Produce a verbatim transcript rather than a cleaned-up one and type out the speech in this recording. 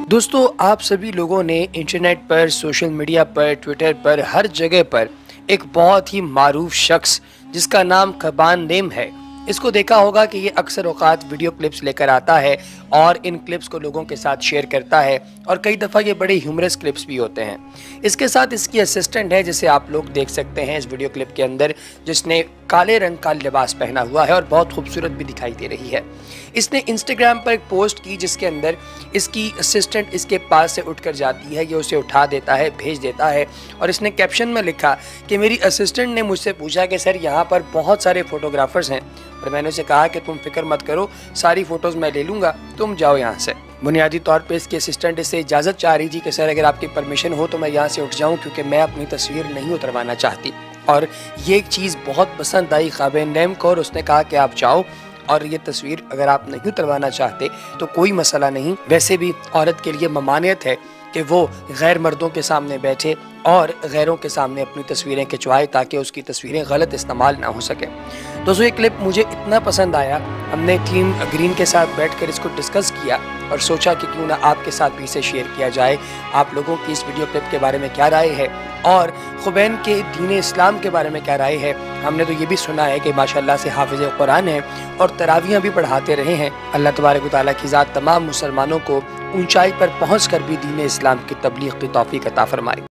दोस्तों, आप सभी लोगों ने इंटरनेट पर, सोशल मीडिया पर, ट्विटर पर, हर जगह पर एक बहुत ही मारूफ शख्स जिसका नाम खबान नेम है, इसको देखा होगा कि ये अक्सर औकात वीडियो क्लिप्स लेकर आता है और इन क्लिप्स को लोगों के साथ शेयर करता है और कई दफ़ा ये बड़े ह्यूमरस क्लिप्स भी होते हैं। इसके साथ इसकी असिस्टेंट है, जिसे आप लोग देख सकते हैं इस वीडियो क्लिप के अंदर, जिसने काले रंग का लिबास पहना हुआ है और बहुत खूबसूरत भी दिखाई दे रही है। इसने इंस्टाग्राम पर एक पोस्ट की जिसके अंदर इसकी असिस्टेंट इसके पास से उठकर जाती है, ये उसे उठा देता है, भेज देता है और इसने कैप्शन में लिखा कि मेरी असिस्टेंट ने मुझसे पूछा कि सर यहाँ पर बहुत सारे फ़ोटोग्राफ़र्स हैं और मैंने उसे कहा कि तुम फिक्र मत करो, सारी फ़ोटोज़ मैं ले लूँगा, तुम जाओ यहाँ से। बुनियादी तौर पे इसकी असिस्टेंट इससे इजाज़त चाह रही थी कि सर अगर आपकी परमिशन हो तो मैं यहाँ से उठ जाऊँ, क्योंकि मैं अपनी तस्वीर नहीं उतरवाना चाहती। और ये एक चीज़ बहुत पसंद आई खबान नेम को और उसने कहा कि आप जाओ और ये तस्वीर अगर आप नहीं उतरवाना चाहते तो कोई मसला नहीं। वैसे भी औरत के लिए ममानियत है कि वो गैर मर्दों के सामने बैठे और गैरों के सामने अपनी तस्वीरें खिंचवाए ताकि उसकी तस्वीरें गलत इस्तेमाल ना हो सके। दोस्तों, ये क्लिप मुझे इतना पसंद आया, हमने टीम ग्रीन के साथ बैठकर इसको डिस्कस किया और सोचा कि क्यों ना आपके साथ भी इसे शेयर किया जाए। आप लोगों की इस वीडियो क्लिप के बारे में क्या राय है और खबान के दीन इस्लाम के बारे में क्या राय है। हमने तो ये भी सुना है कि माशाल्लाह से हाफिज़ कुरान है और तरावियाँ भी पढ़ाते रहे हैं। अल्लाह तबारक व तआला की ज़ात तमाम मुसलमानों को ऊंचाई पर पहुँच कर भी दीन इस्लाम की तबलीग की तौफीक अता फरमाए।